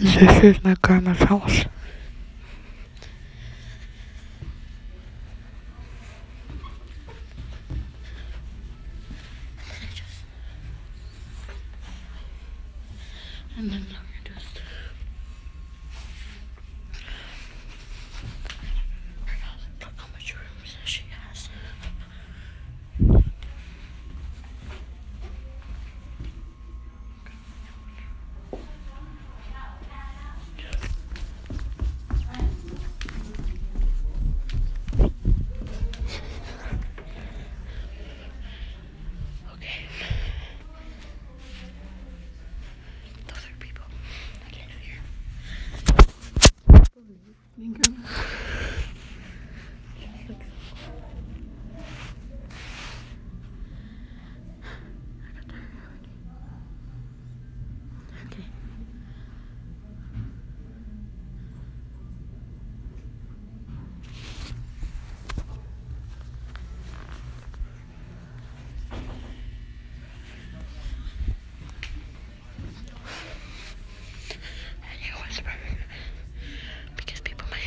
This is my grandma's house. And then we're just look how much rooms she has. Okay. Those are people. I can't hear. Okay. And you whisper because people might.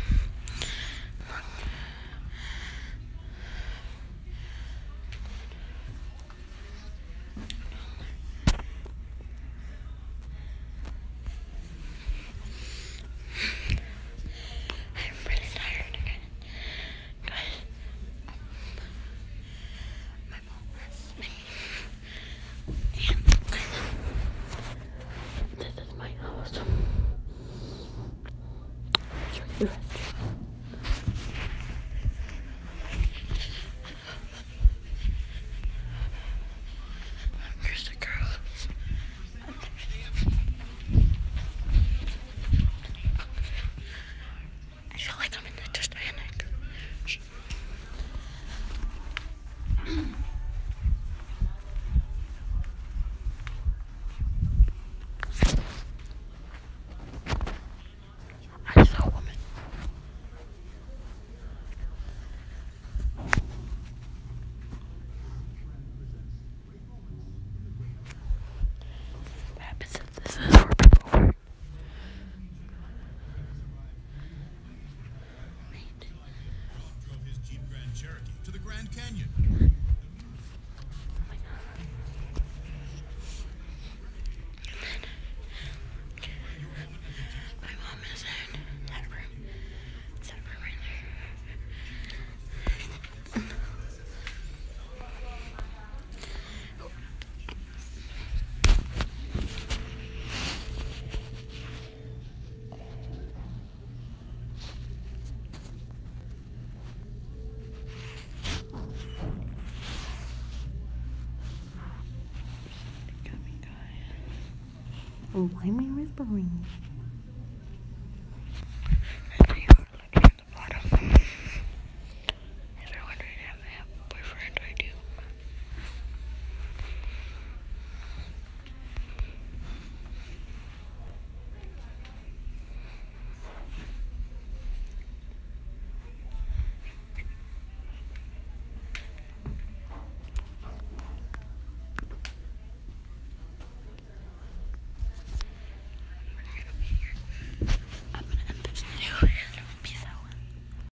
I'm really tired again. Guys, my mom asked me. And this is my house. I'll show you the rest. Here's the girl. I feel like I'm in the Titanic. I saw a woman. What happens if this is where people work? Drove his Jeep Grand Cherokee to the Grand Canyon. Oh my god. My mom is in that room. It's that room right there. Got me, guys. Why am I whispering?